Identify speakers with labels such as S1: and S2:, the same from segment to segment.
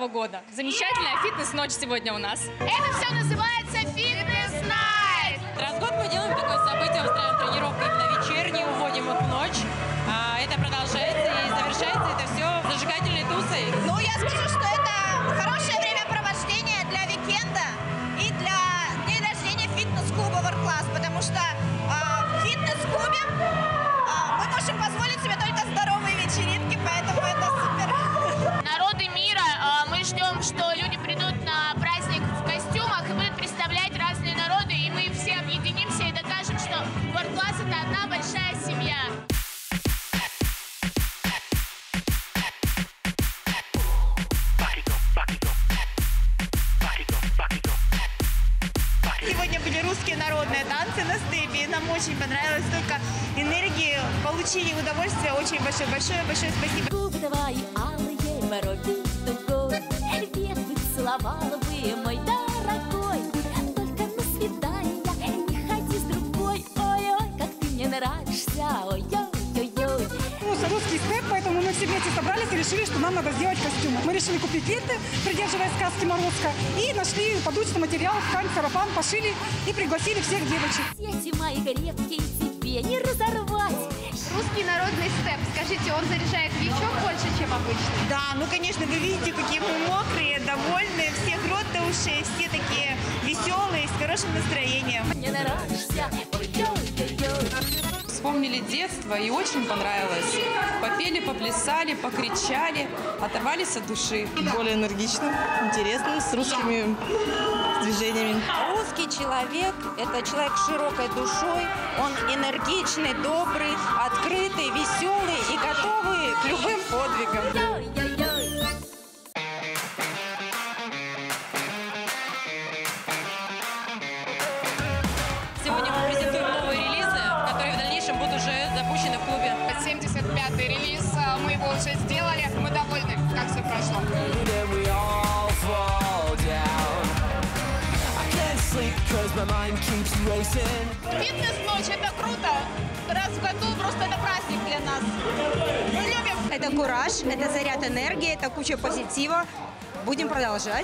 S1: Нового года. Замечательная фитнес-ночь сегодня у нас.
S2: Это все называется фитнес-найт.
S3: Раз в год мы делаем такое событие, устраиваем тренировку именно вечернюю, уходим в ночь. Это продолжается и завершается это все зажигательной тусой.
S4: Ну, я скажу, что это хорошее времяпровождение для уикенда и для дней рождения фитнес-клуба World Class, потому что в фитнес-клубе мы можем позволить себе только здоровые вечеринки, поэтому это супер.
S2: Народы мира, мы ждем, что люди придут на праздник в костюмах и будут представлять разные народы, и мы все объединимся и докажем, что World Class — это одна большая семья.
S4: Сегодня были русские народные танцы на степи, нам очень понравилось, столько энергии, получили удовольствие, очень большое спасибо.
S5: Губы твои алые, воробей тугой, век бы целовала бы, мой дорогой. Только на свидание не ходи с другой, ой-ой, как ты мне нравишься, ой-ой-ой-ой.
S6: Русский степ, поэтому мы все вместе собрались и решили, что нам надо сделать костюмы. Мы решили купить ленты, придерживаясь сказки Морозко, и нашли подручный материал, ткань, сарафан, пошили и пригласили всех девочек.
S5: Сети мои крепкие тебе не разорвать.
S2: Русский народный степ, скажите, он заряжает еще больше, чем обычно?
S4: Да, ну конечно, вы видите, какие мы мокрые, довольные, всех рот до ушей, все такие веселые, с хорошим настроением.
S5: Мне нравишься, ой-ой-ой-ой.
S3: Вспомнили детство и очень понравилось. Попели, поплясали, покричали, оторвались от души.
S7: Более энергично, интересно, с русскими движениями.
S8: Русский человек – это человек с широкой душой, он энергичный, добрый, открытый, веселый и готовый к любым подвигам.
S5: Ой-ой-ой.
S3: Сегодня мы презентуем новые релизы, которые в дальнейшем будут уже запущены в клубе.
S2: 75-й релиз, мы его уже сделали, мы довольны, как все прошло.
S4: Фитнес-ночь – это круто, раз в году просто это праздник для нас. Мы любим.
S8: Это кураж, это заряд энергии, это куча позитива. Будем продолжать.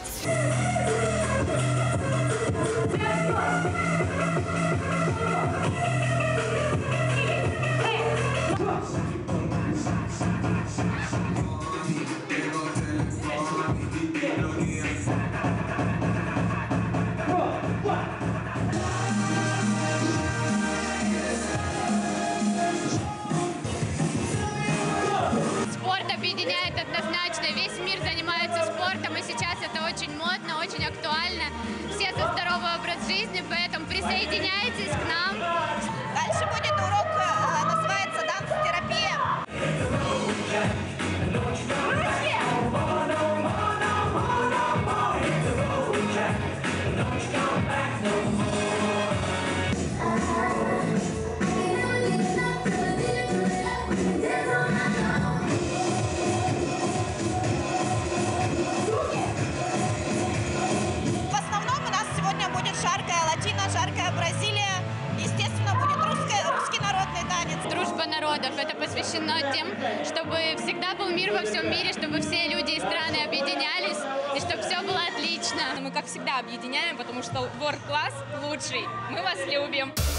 S2: Спорт объединяет однозначно, весь мир занимается спортом, и сейчас это очень модно, очень актуально. Все за здоровый образ жизни, поэтому присоединяйтесь к нам.
S4: Дальше будет урок, называется «Данс-терапия». В основном у нас сегодня будет жаркая латино, жаркая Бразилия. Естественно, будет русский народный танец.
S2: Дружба народов, это посвящено тем, чтобы всегда был мир во всем мире, чтобы все люди и страны объединялись, и чтобы все было отлично.
S1: Мы, как всегда, объединяем, потому что World Class лучший. Мы вас любим.